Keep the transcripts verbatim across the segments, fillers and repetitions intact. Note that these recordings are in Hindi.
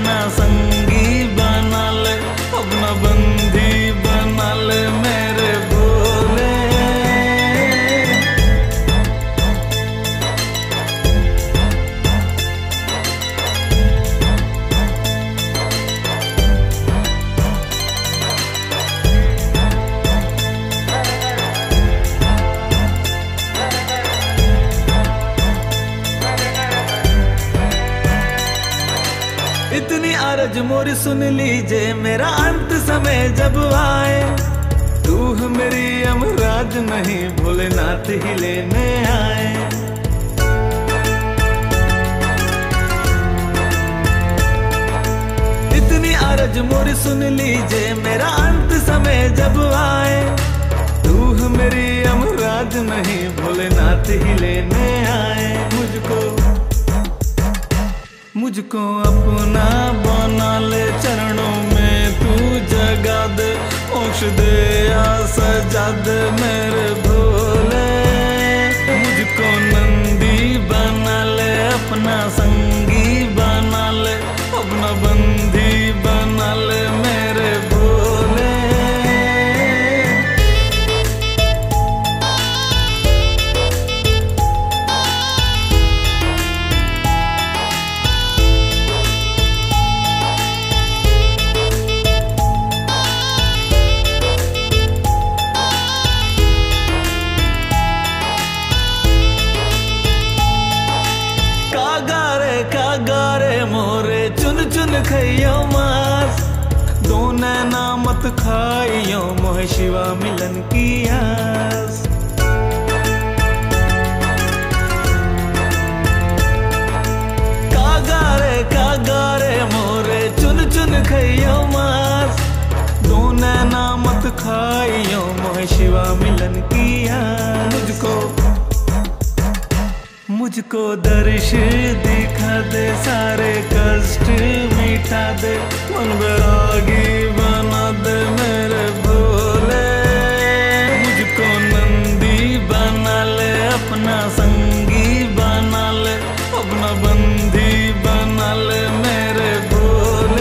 अपना संगी बना ले, अपना बंदी बना ले मेरे भोले। इतनी अर्ज मोरी सुन लीजे, मेरा अंत समय जब आए, रूह मेरी यमराज नहीं भोलेनाथ ही लेने आए। इतनी अर्ज मोरी सुन लीजे, मेरा अंत समय जब आए, रूह मेरी यमराज नहीं भोलेनाथ ही लेने आए। मुझको मुझको अपना बना ले, चरणों में तू जगा दे, मोक्ष दे या सजा दे मेरे भोले। मुझको नंदी बना ले, अपना संगी बना ले, अपना बंदी बना ले मेरे भोले। मोरे चुन चुन खइयो मास, दो नैना मत खाइयो मोह शिवा मिलन की आस। कागारे कागारे मोरे चुन चुन खइयो मास, दो नैना मत खाइयो मोह शिवा मिलन की आस। मुझको मुझको दर्श दिखा दे, सारे कष्ट मिटा दे, मन बैरागी बना दे मेरे भोले। मुझको नंदी बना ले, अपना संगी बना ले, अपना बंदी बना ले मेरे भोले।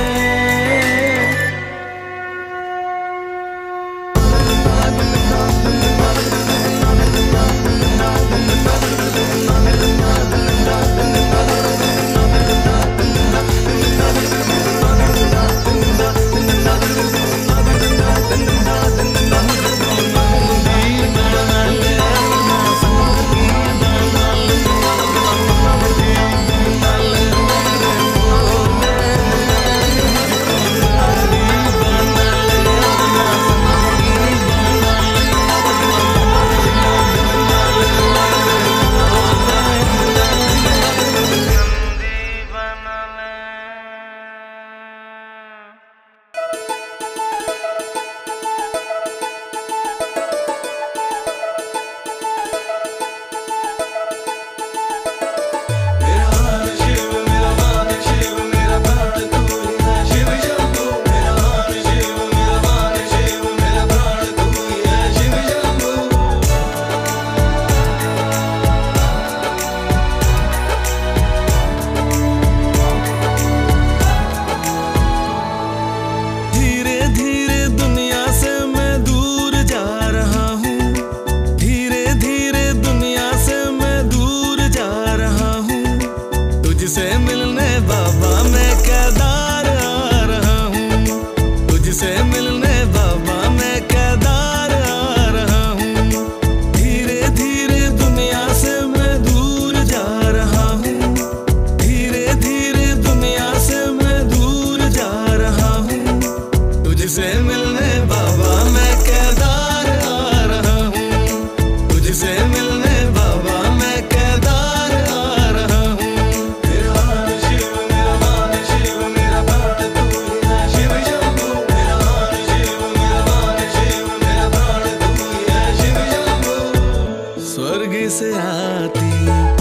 से आती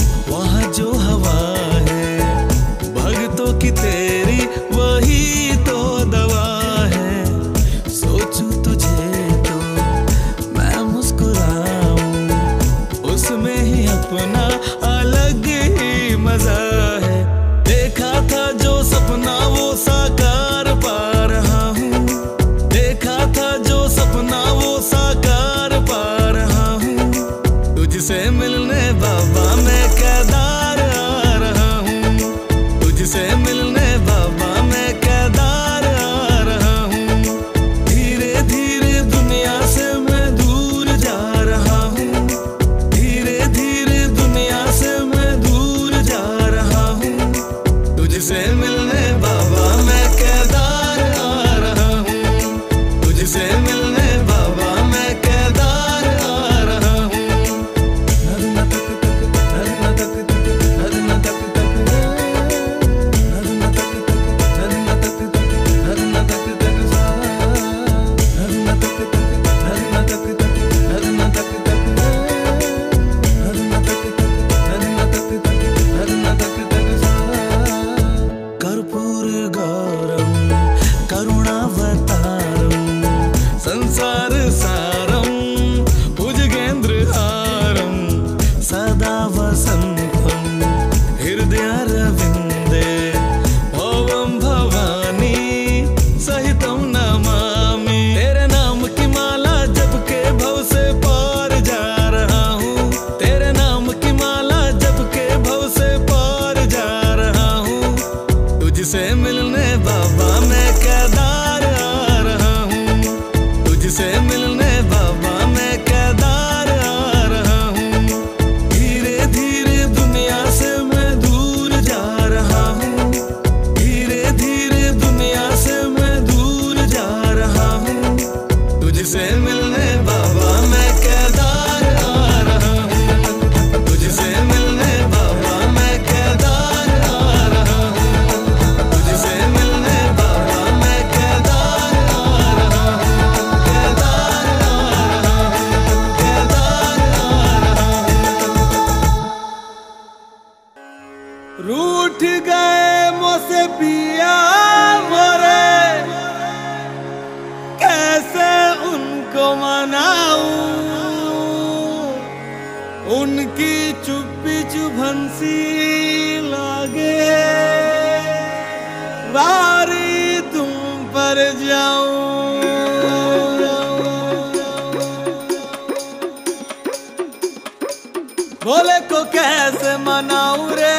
वहाँ जो हवा है, भक्तों की तेरी वही तो दवा है। सोचूं तुझे तो मैं मुस्कुराऊं, उसमें ही अपना अलग ही मजा है। देखा था जो सपना मिलने बाबा मैं केदार आ रहा हूँ, तुझसे मिलने बाबा मैं केदार आ रहा हूँ। कर्पूर गौरम करुणावतारम संसार सारम भुजगेंद्र हारम सदा वसंतम हृदयारविंदे भवम भवानी सहितम नमामि। तेरे नाम की माला जप के भव से पार जा रहा हूँ, तेरे नाम की माला जप के भव से पार जा रहा हूँ। तुझसे मिलने बाबा मैं केदार आ रहा हूँ, तुझसे मिलने बाबा मैं केदार आ रहा हूँ। धीरे धीरे दुनिया से मैं दूर जा रहा हूँ, धीरे धीरे दुनिया से मैं दूर जा रहा हूँ। तुझसे मिलने बाबा मैं केदार आ रहा हूँ, तुझसे मिलने बाबा मैं केदार आ रहा हूँ, तुझसे मिलने बाबा मैं केदार आ रहा हूँ, केदार आ रहा हूँ, केदार आ रहा हूँ। रूठ गए मुझसे पिया मोरे, कैसे उनको मनाऊं, उनकी चुप्पी चुभन सी लागे, वारी तुम पर जाऊं। भोले को कैसे मनाऊं रे,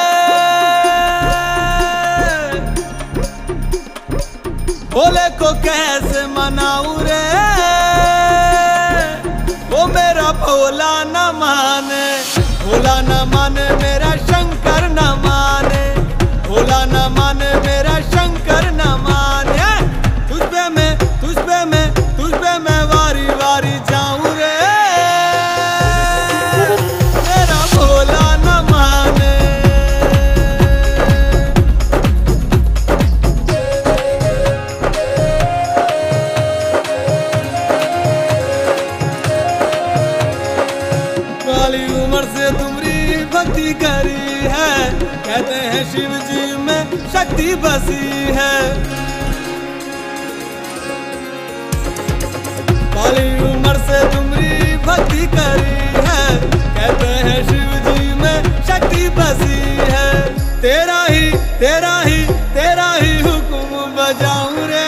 भोले को कैसे मनाऊं रे, वो मेरा भोला न माने, भोला न माने मेरा शंकर न माने, भोला न माने मेरा शंकर न माने। तुझ पे मैं तुझ पे मैं तुझ पे मैं वारी वारी जाऊं रे, मेरा भोला न माने। काली उम्र से तुम्हारी भक्ति करी है, कहते हैं शिव जी में शक्ति बसी है। काली उम्र से तुम्हारी भक्ति करी है, कहते हैं शिव जी में शक्ति बसी है। तेरा ही तेरा ही तेरा ही हुक्म बजाऊं रे,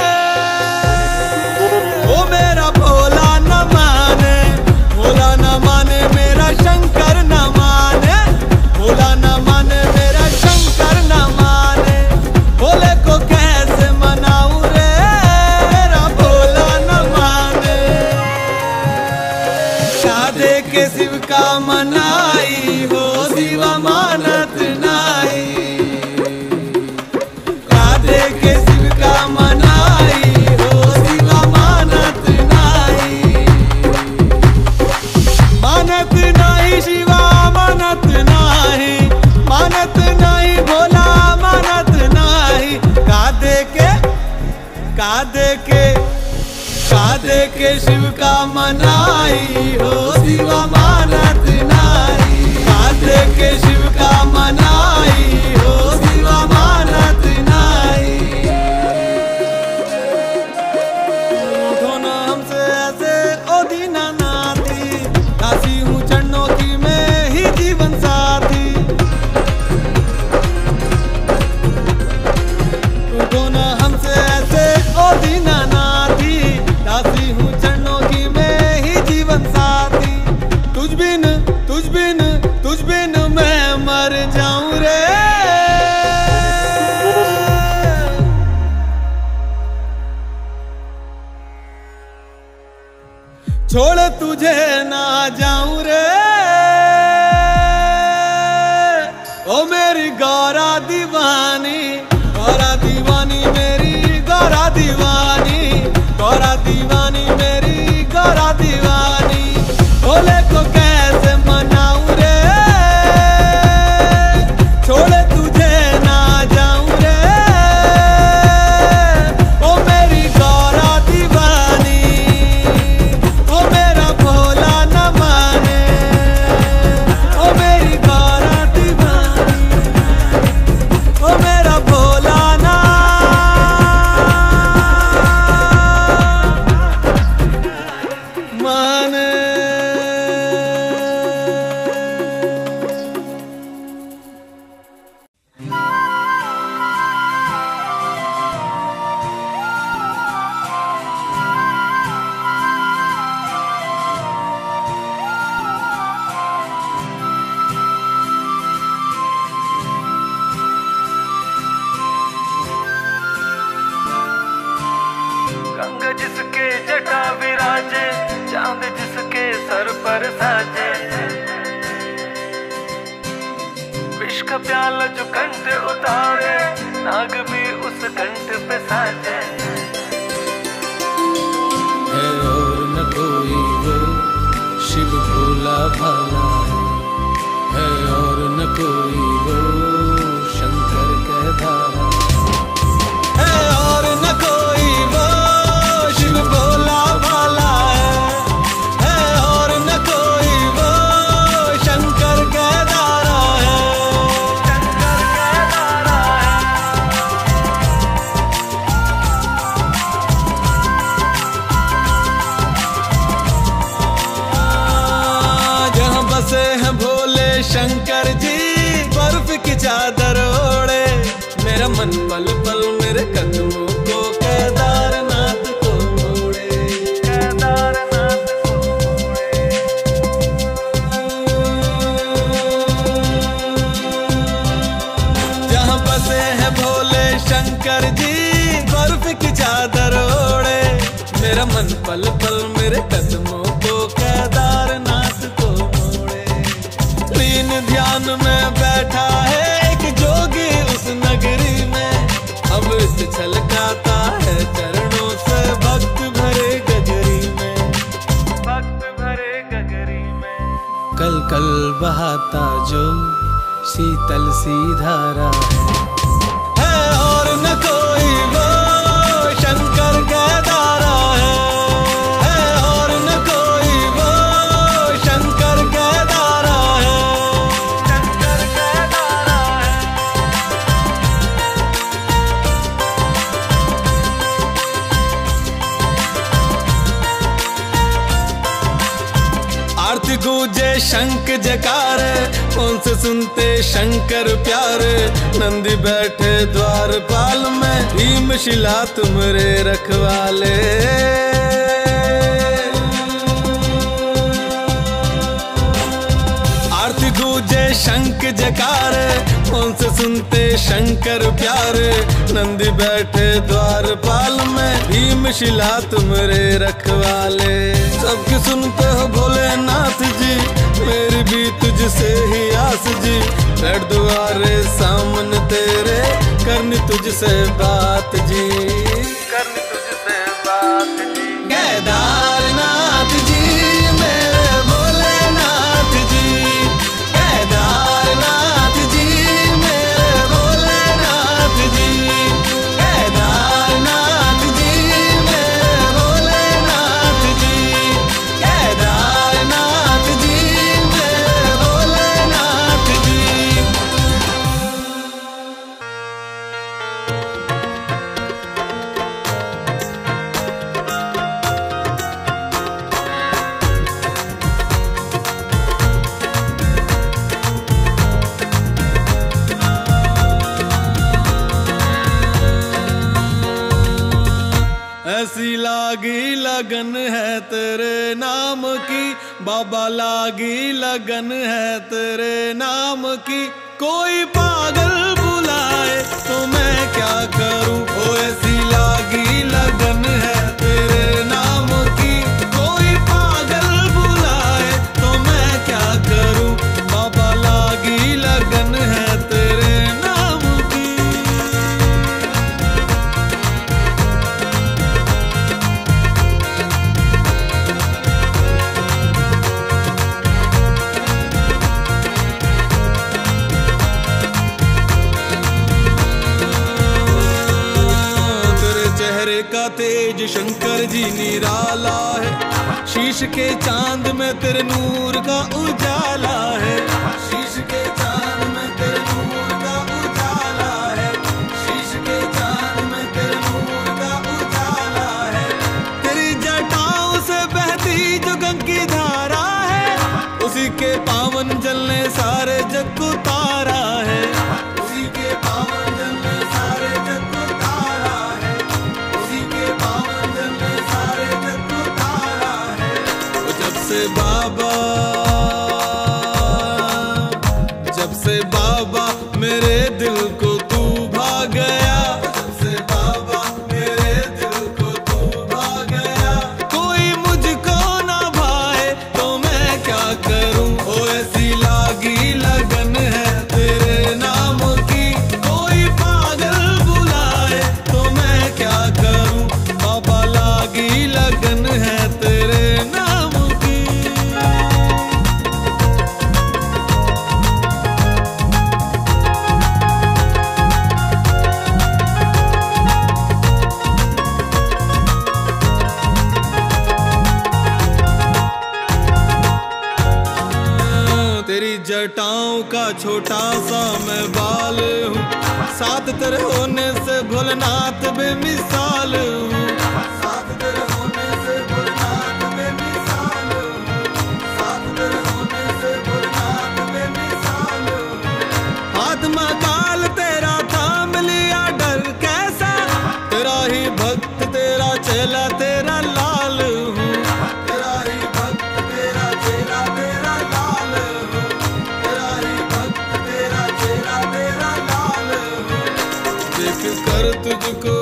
वो मेरा भोला न माने, भोला न माने मेरा शंकर न माने, भोला न माने मेरा शंकर न माने। भोले को कैसे मनाऊं रे, मेरा भोला न माने। शादे के शिव का मनाई हो, शिवा मानत नाई, शादे के शिव का मनाई हो, शिवा मानत नाई, मानत नाही शिवा मानत नाही, मानत नाही भोला मानत नाही। कादे के कादे के कादे के शिव का मनाई हो, शिवा मानत नाही, कादे के शिव का मनाई हो, शिवा मानत नाही। उठो ना हमसे ऐसे ओ दीनानाथी, दासी हूँ चरणों की मैं ही जीवन साथी। उठो ना हमसे ऐसे ओ दीनानाथी, दासी हूँ चरणों की मैं ही जीवन साथी। तुझ बिन तुझ बिन तुझ बिन मैं मर जाऊं रे, छोड़ तुझे ना जाऊं रे, ओ मेरी गौर गौरा दीवानी, गौरा दीवानी मेरी गौरा दीवानी, गौरा दीवानी मेरी गौरा दीवानी। भोले को कैसे मनाऊं रे, छोड़े तुझे ना जाऊं रे, ओ मेरी गौरा दीवानी, ओ मेरा भोला न माने, ओ मेरी गौरा दीवानी, ओ मेरा भोला न माने। गंगा जिसके जटा विराजे, चांद जिसके सर पर साजे, विष का प्याला जो कंठ उतारे, नाग भी उस कंठ पे साजे। है और न कोई वो शिव भोला भाला, है और न कोई वो शंकर के धारा, है और न कोई वो शिव भोला भाला है, है और न कोई वो शंकर के धारा है, शंकर के धारा है। जहाँ बसे हैं भोले शंकर जी, बर्फ की चादर ओढ़े, मेरा मन पल पल मेरे कदमों को केदारनाथ को मोड़े, केदारनाथ को मोड़े। जहाँ बसे हैं भोले शंकर जी, बर्फ की चादर ओढ़े, मेरा मन पल पल मेरे कदमों को केदारनाथ को मोड़े। लीन ध्यान में बैठा है एक जोगी उस नगरी में, अमृत छलकाता है चरणों से भक्त भरे गगरी में, भक्त भरे गगरी में। कल कल बहाता जो शीतल सी धारा है, है और न कोई वो शंकर का धारा है, है और न कोई वो शंकर का धारा है, शंकर का धारा है। आरती गूंजे शंख जयकारे, कौन से सुनते शंकर प्यारे, नंदी बैठे द्वारपाल में, भीम शिला तुमरे रखवाले। आरती गूंजे शंख जयकारे, कौन से सुनते शंकर प्यारे, नंदी बैठे द्वारपाल में, भीम शिला तुमरे रखवाले। सबकी सुनते हो भोलेनाथ जी, मेरी भी तुझसे ही आस जी, बैठ दुआरे सामने तेरे, करनी तुझसे बात जी, करनी तुझसे बात जी। केदारनाथ जी मेरे भोलेनाथ जी, केदारनाथ जी मेरे भोलेनाथ जी, केदारनाथ जी मेरे भोलेनाथ जी, केदारनाथ जी मेरे भोलेनाथ जी। ऐसी लागी लगन है तेरे नाम की, बाबा लागी लगन है तेरे नाम की, कोई पागल बुलाए तो मैं क्या करूं, ओ ऐसी लागी लगन है तेरे नाम की, कोई पागल बुलाए तो मैं क्या करूं, बाबा लागी लगन है तेरे नाम का तेज शंकर जी निराला है, शीश के चांद में तेरे नूर का उजाला है, शीश के चांद में तेरे नूर का उजाला है, शीश के चांद में तेरे नूर का उजाला है। तेरी जटाओं से बहती जो गंगा की धारा है, उसी के पावन जल ने सारे जग को तारा है, उसी के पावन जल ने सारे जग को तारा है, उसी के पावन जल ने सारे जग को तारा है। जब से बाबा जब से बाबा मेरे दिल को तू भा गया, जब से बाबा मेरे दिल को तू भा गया, कोई मुझको ना भाए तो मैं क्या करूं, ओ ऐसी लागी लगन है तेरे नाम की, कोई पागल बुलाए तो मैं क्या करूं, बाबा लागी लगन है तेरे नाम की। तेरी जटाओं का छोटा सा मैं बाल हूँ, साथ तेरे होने से भोलेनाथ बेमिसाल हूँ, साथ तेरे होने से भोलेनाथ बेमिसाल हूँ, साथ तेरे होने से भोलेनाथ बेमिसाल हूँ। हाथ में काल तेरा थाम लिया डर कैसा, तेरा ही भक्त तेरा चेला तेरा लाल हूँ, तेरा ही भक्त तेरा चेला तेरा लाल हूँ, तेरा ही भक्त तेरा चेला तेरा लाल हूँ। देख कर तुझको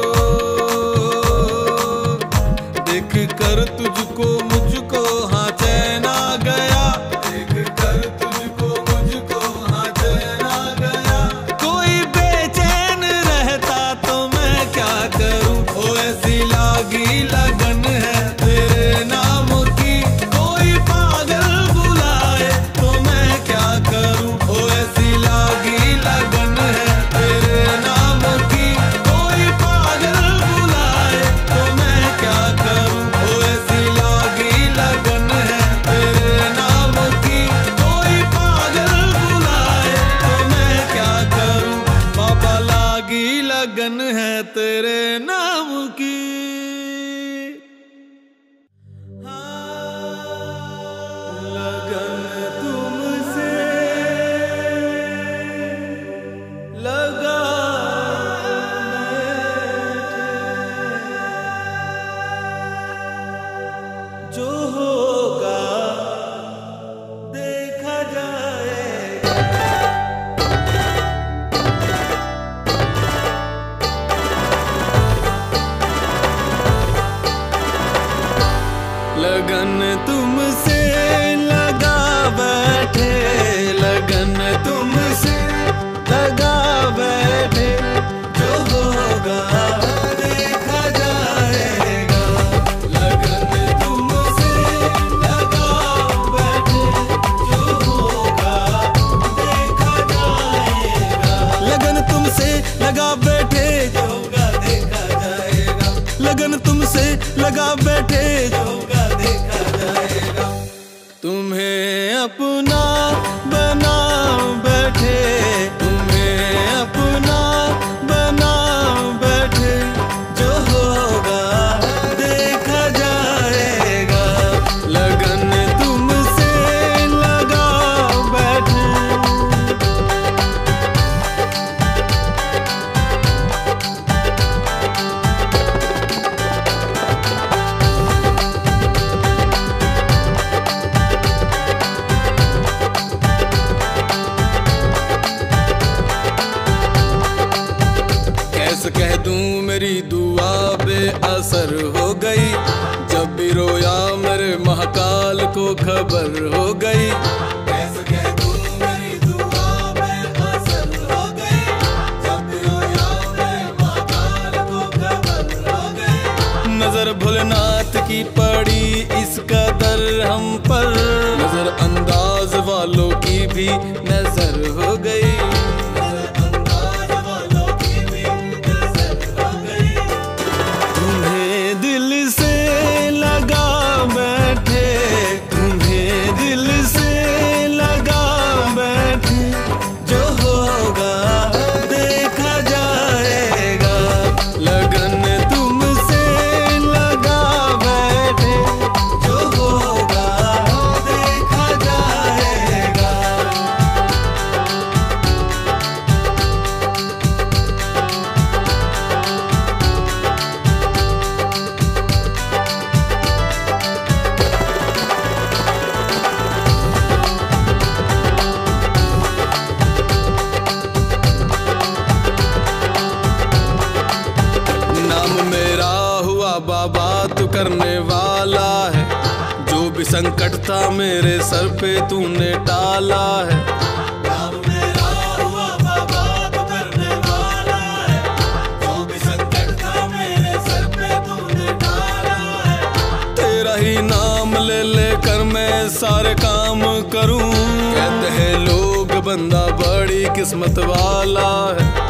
देख कर तुझको मुझको हाँ चैन आ गया, देख कर तुझको मुझको हाँ चैन आ गया, कोई बेचैन रहता तो मैं क्या करूं, ओ ऐसी लागी लगन है तेरे नाम की, कोई पागल बुलाए तो मैं क्या करूं, ओ ऐसी लागी लगन है तेरे नाम की, कोई पागल बुलाए तो मैं क्या करूं, ओ ऐसी लागी लगन है तेरे नाम की, कोई पागल बुलाए तो मैं क्या करूं, बाबा लागी लगन है तेरे नाम की। लगन तुमसे लगा बैठे, जो होगा देखा जाएगा। लगन तुमसे लगा बैठे, लगन तुमसे लगा बैठे, जो होगा देखा जाएगा। लगन तुमसे लगा बैठे, जो होगा देखा जाएगा। लगन तुमसे लगा बैठे, जो होगा देखा जाएगा। लगन तुमसे लगा बैठे, जो होगा देखा जाएगा। तुम्हें अपना बना बैठे, तुम्हें अपना बना बैठे, जो होगा देखा जाएगा। लगन तुमसे लगा बैठे। कैसे कह दूं मेरी दुआ बेअसर हो गई, जब भी रोया मेरे महाकाल को खबर हो गई। कैसे कह दूं मेरी दुआ बेअसर हो गई, जब भी रोया मेरे महाकाल को खबर हो गई। नजर भोलेनाथ की पड़ी इस कदर हम पर, नजर अंदाज वालों की भी नजर हो गई। तुम्हें करने वाला है। जो भी संकट था मेरे सर पे तूने टाला है। काम मेरा हुआ बाबा तू करने वाला है। जो भी संकट था मेरे सर पे तूने टाला है। तेरा ही नाम ले लेकर मैं सारे काम करूं। कहते हैं लोग बंदा बड़ी किस्मत वाला है।